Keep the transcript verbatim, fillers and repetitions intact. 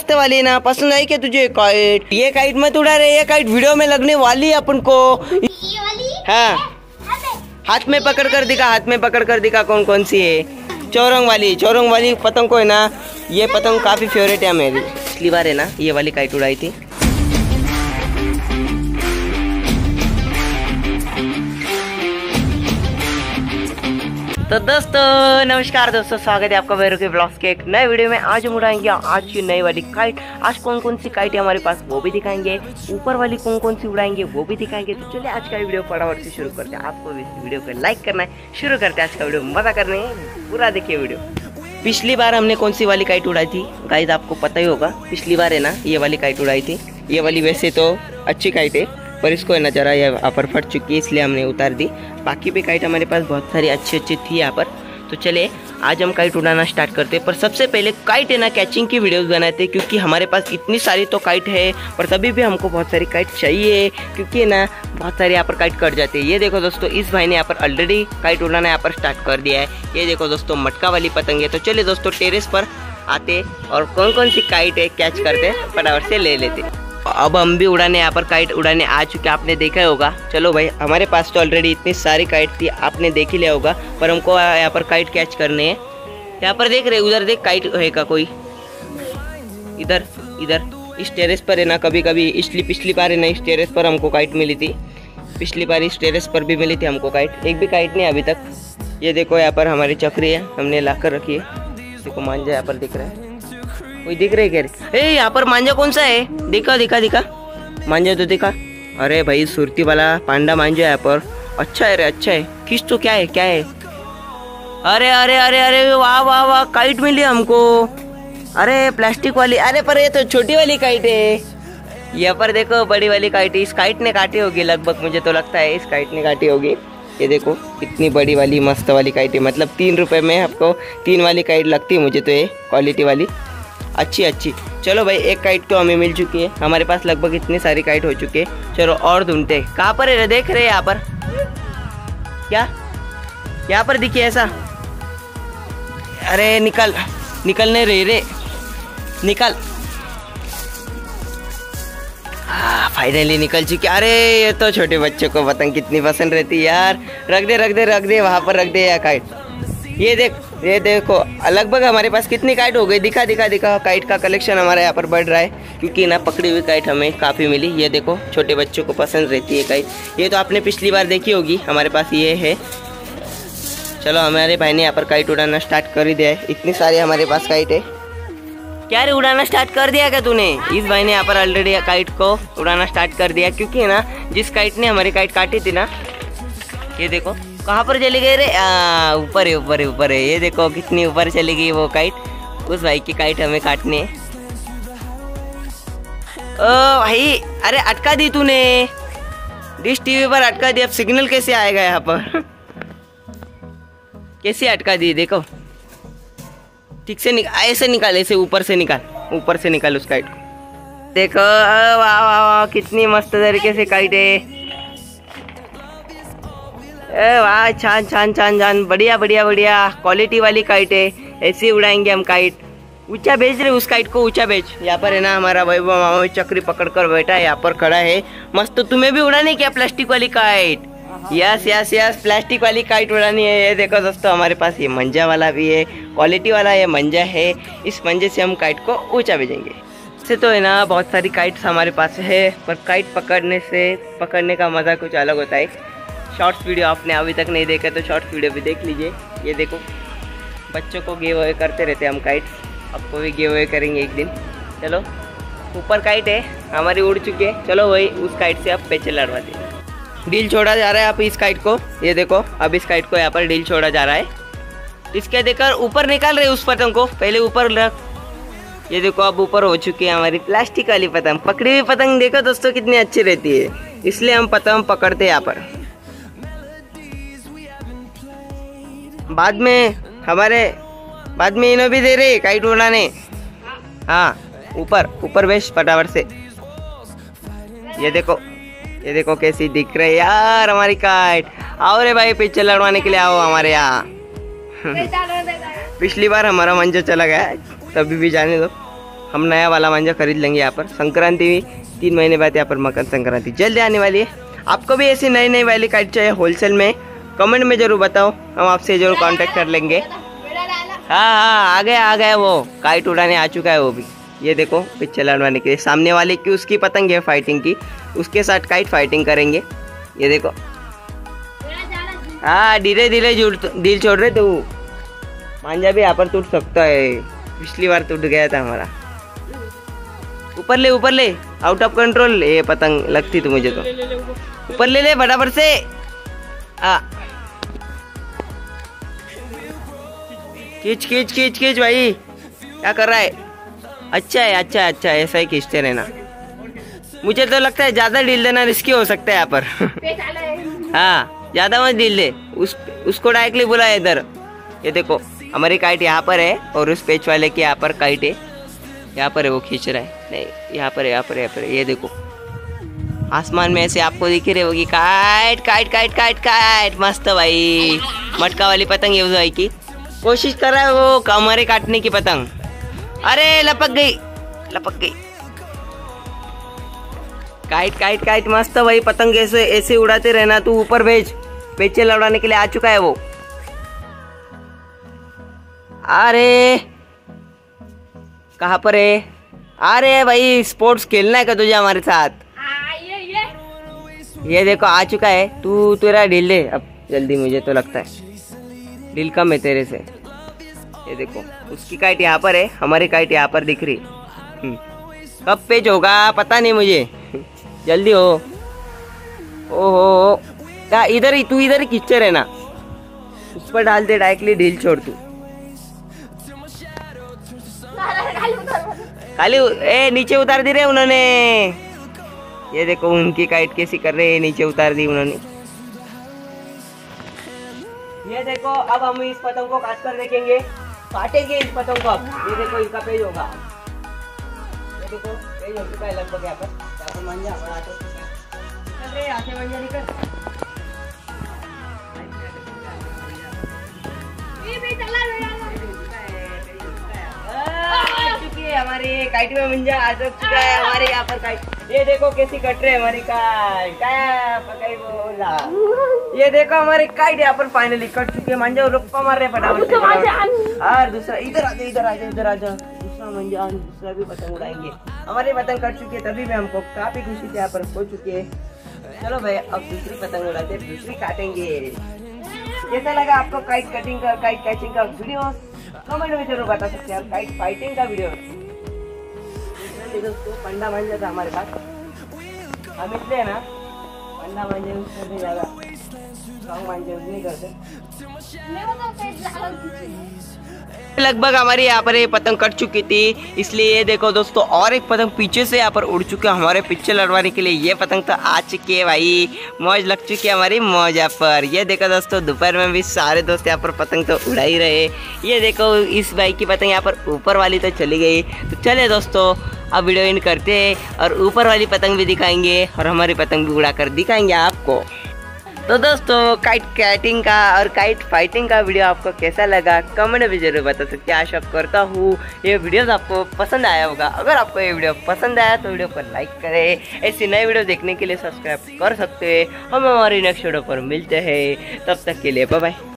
मस्त वाली ना, पसंद आई क्या तुझे काइट? ये काइट मत उड़ा रहे, ये काइट वीडियो में लगने वाली है अपन को। ये वाली? हाँ, हाथ में पकड़ कर दिखा, हाथ में पकड़ कर दिखा कौन कौन सी है। चौरंग वाली, चौरंग वाली पतंग को है ना, ये पतंग काफी फेवरेट है मेरी। पिछली बार है ना ये वाली काइट उड़ाई थी। तो दोस्तों नमस्कार दोस्तों, स्वागत है आपका वैरू के ब्लॉग्स के एक नए वीडियो में। आज हम उड़ाएंगे आज की नई वाली काइट। आज कौन कौन सी काइट है हमारे पास वो भी दिखाएंगे, ऊपर वाली कौन कौन सी उड़ाएंगे वो भी दिखाएंगे। तो चलिए आज का वीडियो फटाफट से शुरू करते हैं। आपको इस वीडियो को लाइक करना है, शुरू करते हैं आज का वीडियो, मजा करने है, पूरा देखिए वीडियो। पिछली बार हमने कौन सी वाली काइट उड़ाई थी गाइस, आपको पता ही होगा। पिछली बार है ना ये वाली काइट उड़ाई थी। ये वाली वैसे तो अच्छी काइट है, पर इसको है ना जरा ये यहाँ पर फट चुकी है, इसलिए हमने उतार दी। बाकी भी काइट हमारे पास बहुत सारी अच्छी अच्छी थी यहाँ पर। तो चले आज हम काइट उड़ाना स्टार्ट करते हैं। पर सबसे पहले काइट है ना कैचिंग की वीडियोस बनाते हैं, क्योंकि हमारे पास इतनी सारी तो काइट है, पर तभी भी हमको बहुत सारी काइट चाहिए, क्योंकि ना बहुत सारे यहाँ पर काइट कट जाते हैं। ये देखो दोस्तों, इस भाई ने यहाँ पर ऑलरेडी काइट उड़ाना यहाँ पर स्टार्ट कर दिया है। ये देखो दोस्तों मटका वाली पतंग है। तो चलिए दोस्तों टेरेस पर आते और कौन कौन सी काइट है कैच करते फटाफट से ले लेते। अब हम भी उड़ाने यहाँ पर काइट उड़ाने आ चुके, आपने देखा होगा। चलो भाई, हमारे पास तो ऑलरेडी इतनी सारी काइट थी, आपने देख ही लिया होगा, पर हमको यहाँ पर काइट कैच करने हैं। यहाँ पर देख रहे, उधर देख काइट है का कोई, इधर इधर इस टेरेस पर है ना। कभी कभी इसलिए पिछली बार है ना इस टेरेस पर हमको काइट मिली थी, पिछली बार इस टेरेस पर भी मिली थी हमको काइट। एक भी काइट नहीं अभी तक। ये देखो यहाँ पर हमारी चक्री है, हमने ला कर रखी है। देखो मांझा यहाँ पर दिख रहा है, कोई दिख रही है क्या? ए यहाँ पर मांझा कौन सा है? दिखा दिखा दिखा मांझा तो दिखा। अरे भाई सुरती वाला पांडा मांझा यहाँ पर। अच्छा है रे, अच्छा है। किस तो क्या है क्या है? अरे अरे अरे अरे वाह वाह वाह, काइट मिली हमको। अरे प्लास्टिक वाली, अरे पर ये तो छोटी वाली काइट है। यहाँ पर देखो बड़ी वाली काइट, इस काइट ने काटी होगी लगभग, मुझे तो लगता है इस काइट ने काटी होगी। ये देखो इतनी बड़ी वाली मस्त वाली काइट है, मतलब तीन रुपए में आपको तीन वाली काइट लगती है मुझे तो, ये क्वालिटी वाली अच्छी अच्छी। चलो भाई एक काइट तो हमें मिल चुकी है, हमारे पास लगभग इतनी सारी काइट हो चुकी है। चलो और ढूंढते, कहाँ पर है? देख रहे यहाँ पर क्या, यहाँ पर दिखी ऐसा? अरे निकल, निकलने रे रे निकल। फाइनली निकल चुकी। अरे ये तो छोटे बच्चों को पतंग कितनी पसंद रहती है यार। रख दे रख दे रख दे, वहाँ पर रख दे यार काइट। ये देख, ये देखो लगभग हमारे पास कितनी काइट हो गई। दिखा दिखा दिखा, काइट का कलेक्शन हमारा यहाँ पर बढ़ रहा है, क्योंकि ना पकड़ी हुई काइट हमें काफ़ी मिली। ये देखो छोटे बच्चों को पसंद रहती है काइट। ये तो आपने पिछली बार देखी होगी, हमारे पास ये है। चलो हमारे भाई ने यहाँ पर काइट उड़ाना स्टार्ट कर ही दिया है, इतनी सारी हमारे पास काइट है। क्या रे, उड़ाना स्टार्ट कर दिया क्या तूने? इस भाई ने यहाँ पर ऑलरेडी काइट को उड़ाना स्टार्ट कर दिया, क्योंकि ना जिस काइट ने हमारी काइट काटी थी ना, ये देखो कहाँ पर चली गई रे? ऊपर है ऊपर है ऊपर है। ये देखो कितनी ऊपर चली गई वो काइट। उस भाई की काइट हमें काटनी है। ओ भाई, अरे अटका दी तूने, डिश टीवी पर अटका दी। अब सिग्नल कैसे आएगा यहाँ पर? कैसे अटका दी? देखो ठीक से निकाल, ऐसे निकाल, ऐसे ऊपर से निकाल, ऊपर से निकाल उस काइट को। देखो वाह वाह वाह, कितनी मस्त तरीके से काइट है। ए वाह, छान छान छान छान, बढ़िया बढ़िया बढ़िया, क्वालिटी वाली काइट है। ऐसे उड़ाएंगे हम काइट। ऊंचा भेज रहे उस काइट को, ऊंचा भेज। यहाँ पर है ना हमारा वैभव मामा चक्री पकड़ कर बैठा है, यहाँ पर खड़ा है मस्त। तो तुम्हें भी उड़ानी क्या प्लास्टिक वाली kite? Yes yes yes, plastic वाली काइट उड़ानी है। ये देखो दोस्तों हमारे पास ये मंजा वाला भी है, क्वालिटी वाला ये मंजा है। इस मंजे से हम काइट को ऊंचा भेजेंगे। से तो है ना बहुत सारी काइट्स हमारे पास है, पर काइट पकड़ने से पकड़ने का मज़ा कुछ अलग होता है। शॉर्ट्स वीडियो आपने अभी तक नहीं देखा तो शॉर्ट्स वीडियो भी देख लीजिए। ये देखो बच्चों को गिव अवे करते रहते हैं हम काइट्स, आपको भी गिव अवे करेंगे एक दिन। चलो ऊपर काइट है हमारी उड़ चुकी है। चलो वही उस काइट से आप पेचे लड़वाते हैं। डील छोड़ा जा रहा है आप इस काइट को, ये देखो अब इस काइट को यहाँ पर डील छोड़ा जा रहा है। इसके देखकर ऊपर निकाल रहे उस पतंग को, पहले ऊपर रख। ये देखो अब ऊपर हो चुकी है हमारी प्लास्टिक वाली पतंग। पकड़ी हुई पतंग देखो दोस्तों कितनी अच्छी रहती है, इसलिए हम पतंग पकड़ते हैं यहाँ पर। बाद में हमारे बाद में इन्हों भी दे रहे काइट उड़ाने। हाँ ऊपर ऊपर बेश फटाफट से। ये देखो ये देखो कैसी दिख रही है यार हमारी काइट। आओ रे भाई पीछे लड़वाने के लिए आओ हमारे यहाँ। पिछली बार हमारा मंजा चला गया, तभी भी जाने दो। हम नया वाला मांझा खरीद लेंगे यहाँ पर। संक्रांति भी तीन महीने बाद यहाँ पर मकर संक्रांति जल्दी आने वाली है। आपको भी ऐसी नई नई वाली काइट चाहिए होलसेल में, कमेंट में जरूर बताओ, हम आपसे जरूर कांटेक्ट कर लेंगे। हाँ हाँ आ गया आ गया, वो काइट उड़ाने आ चुका है वो भी। ये देखो पिक्चर लड़वाने के लिए सामने वाले की उसकी पतंग है फाइटिंग की, उसके साथ काइट फाइटिंग करेंगे। ये देखो हाँ धीरे धीरे जुड़ दिल छोड़ रहे तो मांझा भी यहाँ पर टूट सकता है, पिछली बार टूट गया था हमारा। ऊपर ले ऊपर ले, आउट ऑफ कंट्रोल। ये पतंग लगती तो मुझे तो ऊपर ले ले बराबर से। आ खींच खींच खींच खींच भाई, क्या कर रहा है? अच्छा है अच्छा है अच्छा है, ऐसा ही खींचते रहना। मुझे तो लगता है ज्यादा डील देना रिस्की हो सकता है यहाँ पर। हाँ ज्यादा मत डील दे, उस उसको डायरेक्टली बुला इधर। ये देखो हमारी काइट यहाँ पर है और उस पेच वाले की यहाँ पर काइट है, यहाँ पर है वो खींच रहा है। नहीं यहाँ पर है यहाँ पर यहाँ पर। ये देखो आसमान में ऐसे आपको दिख रही होगी kite kite kite kite kite. मस्त भाई, मटका वाली पतंग है उस भाई की, कोशिश कर रहा है वो कमरे काटने की पतंग। अरे लपक गई लपक गई। काइट काइट काइट मस्त भाई, पतंग ऐसे ऐसे उड़ाते रहना। तू ऊपर भेज, पेचे लड़ाने के लिए आ चुका है वो। अरे कहाँ पर है? अरे भाई स्पोर्ट्स खेलना है क्या तुझे हमारे साथ? ये, ये। ये देखो आ चुका है। तू तेरा ढील दे अब जल्दी, मुझे तो लगता है ढील कम है तेरे से। ये देखो उसकी काइट यहाँ पर है, हमारी काइट यहाँ पर दिख रही। कब पेज होगा पता नहीं मुझे, जल्दी हो। ओहो क्या इधर ही, तू इधर ही खींचे रहना, उस पर डाल दे डायरेक्टली ढील छोड़ तू। खाली ए नीचे उतार दी रे उन्होंने। ये देखो उनकी काइट कैसी कर रहे हैं, नीचे उतार दी उन्होंने। ये देखो अब हम इस पतंग को काट कर देखेंगे, काटेंगे इस पतंग को अब। ये देखो इसका पेज होगा, ये देखो पेज हो चुका है लगभग यहाँ पर। यहाँ पर मांझा हमारा आ चुका है। चल रे आके मांझा निकल। हमारी काइट में मंजा आ चुका है हमारे यहाँ पर काइट। ये देखो कैसी कट रही है हमारी काइट, क्या पकाई बोला। ये देखो हमारी काइट यहाँ पर फाइनली कट चुकी है। मंजा रुपा मार रहे फटाफट। और दूसरा इधर आ जाओ इधर आ जाओ इधर आ जाओ, दूसरा मंजा दूसरा भी पतंग उड़ाएंगे। हमारी पतंग कट चुकी है, तभी भी हमको काफी खुशी से यहाँ पर हो चुकी है। चलो भाई अब दूसरी पतंग उड़ाते, दूसरी काटेंगे। कैसा लगा आपको काइट कटिंग का, काइट कैचिंग का वीडियो? कमेंट में जरूर बता सकते हैं। काइट फाइटिंग का वीडियो दोस्तों, पंडा मांझा था हमारे पास, हम इसलिए ना पंडा मांझे उससे ज्यादा कम मांझे नहीं करते। लगभग हमारी यहाँ पर ये पतंग कट चुकी थी, इसलिए ये देखो दोस्तों और एक पतंग पीछे से यहाँ पर उड़ चुका है हमारे पीछे लड़वाने के लिए। ये पतंग तो आ चुकी है भाई, मौज लग चुकी है हमारी मौज यहाँ पर। ये देखो दोस्तों दोपहर में भी सारे दोस्त यहाँ पर पतंग तो उड़ा ही रहे। ये देखो इस बाइक की पतंग यहाँ पर ऊपर वाली तो चली गई। तो चले दोस्तों अब वीडियो इन करते हैं और ऊपर वाली पतंग भी दिखाएंगे और हमारी पतंग भी उड़ा कर दिखाएंगे आपको। तो दोस्तों काइट कैटिंग का और काइट फाइटिंग का वीडियो आपको कैसा लगा कमेंट में जरूर बता सकते हैं। आशा करता हूँ ये वीडियो आपको पसंद आया होगा। अगर आपको ये वीडियो पसंद आया तो वीडियो को लाइक करें। ऐसी नई वीडियो देखने के लिए सब्सक्राइब कर सकते हैं। हम हमारी नेक्स्ट वीडियो पर मिलते हैं, तब तक के लिए बाय बाय।